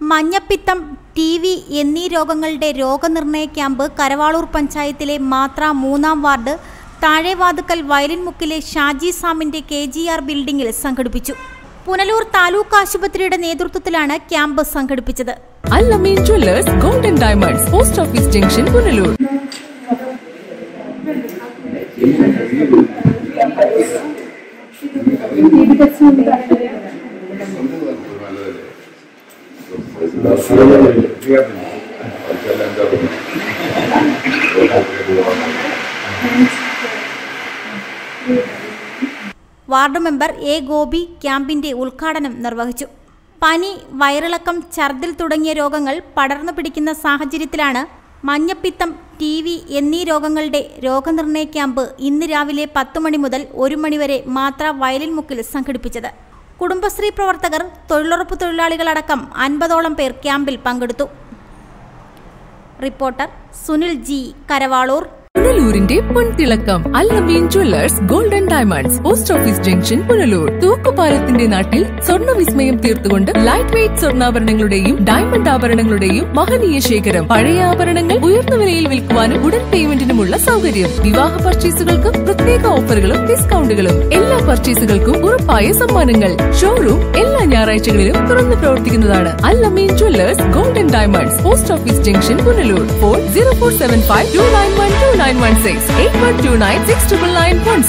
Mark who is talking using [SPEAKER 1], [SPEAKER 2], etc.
[SPEAKER 1] മഞ്ഞപ്പിത്തം, ടി.വി എന്നീ രോഗങ്ങളുടെ രോഗനിർണയ ക്യാമ്പ് കരവാളൂർ പഞ്ചായത്തിലെ മാത്ര 3-ാം വാർഡ് താഴെവാതുക്കൽ വയലിൻമുക്കിലെ ഷാജി സാമിന്റെ KGR ബിൽഡിംഗിൽ സംഘടിപ്പിച്ചു. പുനലൂർ താലൂക്ക് ആശുപത്രിയുടെ നേതൃത്വത്തിലാണ് ക്യാമ്പ് സംഘടിപ്പിച്ചത്.
[SPEAKER 2] Al Ameen jewellers golden diamonds, post office junction, Punalur.
[SPEAKER 1] Ward member A. Gopi ക്യാമ്പിന്റെ ഉദ്ഘാടനം നിർവഹിച്ചു. പനി, വയറിളക്കം, ഛർദിൽ തുടങ്ങിയ രോഗങ്ങൾ പടർന്നു പിടിക്കുന്ന സാഹചര്യത്തിലാണ് മഞ്ഞപ്പിത്തം, ടി.വി എന്നീ രോഗങ്ങളുടെ രോഗനിർണയ ക്യാമ്പ് ഇന്ന് രാവിലെ 10 മണി മുതൽ 1 മണി വരെ മാത്ര വയലിൻമുക്കിൽ സംഘടിപ്പിച്ചത്. കുടുംബശ്രീ പ്രവർത്തകർ, തൊഴിലുറപ്പ് തൊഴിലാളികളടക്കം 50ഓളം പേർ ക്യാമ്പിൽ പങ്കെടുത്തു. Reporter Sunil G, Karavaloor.
[SPEAKER 2] പുനലൂരിന്റെ പൊൻതിളക്കം Al Ameen jewellers golden diamonds, post office junction, Punalur. തൂക്കുപാലത്തിന്റെ നാട്ടിൽ സ്വർണ്ണ വിസ്മയം തീർത്തുകൊണ്ട് ലൈറ്റ് വെയ്റ്റ് സ്വർണ്ണാഭരണങ്ങളുടെയും ഡയമണ്ട് ആഭരണങ്ങളുടെയും മഹനീയ ശേഖരം. പഴയ ആഭരണങ്ങൾ ഉയർന്ന വിലയിൽ വിൽക്കുവാനും ഉടൻ പേയ്മെന്റിനുമുള്ള സൗകര്യം. വിവാഹ പർച്ചേസുകൾക്കും പ്രത്യേക ഓഫറുകളും ഡിസ്കൗണ്ടുകളും. എല്ലാ പർച്ചേസുകൾക്കും ഉറപ്പായ സമ്മാനങ്ങൾ. ഷോറൂം എല്ലാ ഞായറാഴ്ചകളിലും തുറന്നു പ്രവർത്തിക്കുന്നതാണ്. Al Ameen jewellers golden diamonds, post office junction, Punalur. Phone 0475 291 2916 8129 69991.